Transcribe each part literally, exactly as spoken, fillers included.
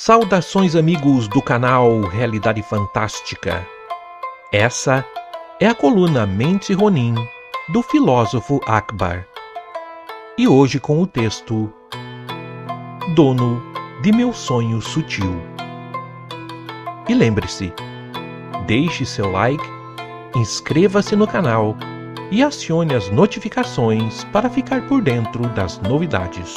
Saudações, amigos do canal Realidade Fantástica. Essa é a coluna Mente Ronin do filósofo Akbar. E hoje com o texto Dono de meu sonho sutil. E lembre-se, deixe seu like, inscreva-se no canal e acione as notificações para ficar por dentro das novidades.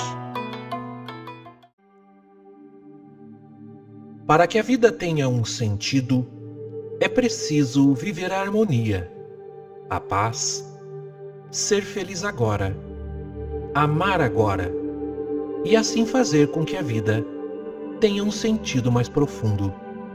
Para que a vida tenha um sentido, é preciso viver a harmonia, a paz, ser feliz agora, amar agora, e assim fazer com que a vida tenha um sentido mais profundo.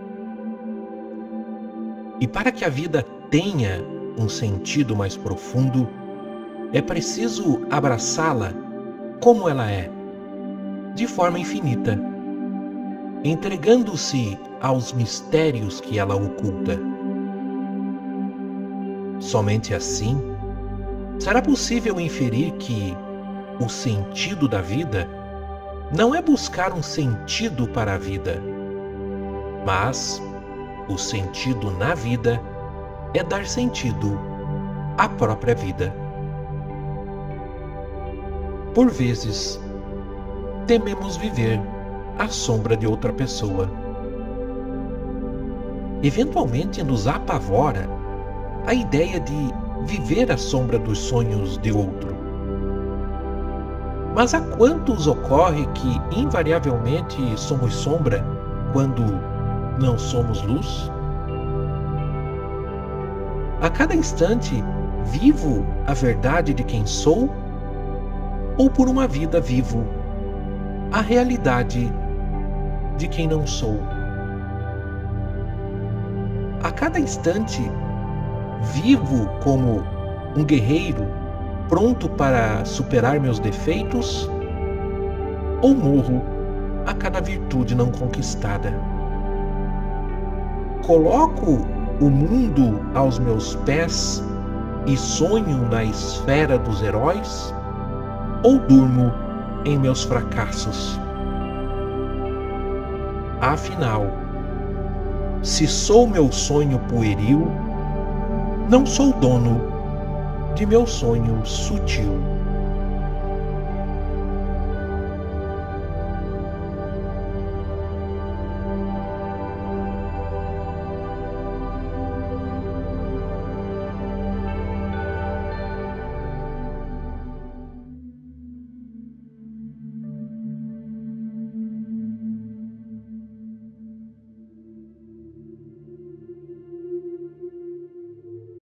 E para que a vida tenha um sentido mais profundo, é preciso abraçá-la como ela é, de forma infinita, entregando-se aos mistérios que ela oculta. Somente assim será possível inferir que o sentido da vida não é buscar um sentido para a vida, mas o sentido na vida é dar sentido à própria vida. Por vezes, tememos viver à sombra de outra pessoa. Eventualmente nos apavora a ideia de viver à sombra dos sonhos de outro. Mas a quantos ocorre que invariavelmente somos sombra quando não somos luz? A cada instante vivo a verdade de quem sou, ou por uma vida vivo a realidade de quem não sou? A cada instante vivo como um guerreiro pronto para superar meus defeitos, ou morro a cada virtude não conquistada? Coloco o mundo aos meus pés e sonho na esfera dos heróis, ou durmo em meus fracassos? Afinal, se sou meu sonho pueril, não sou dono de meu sonho sutil.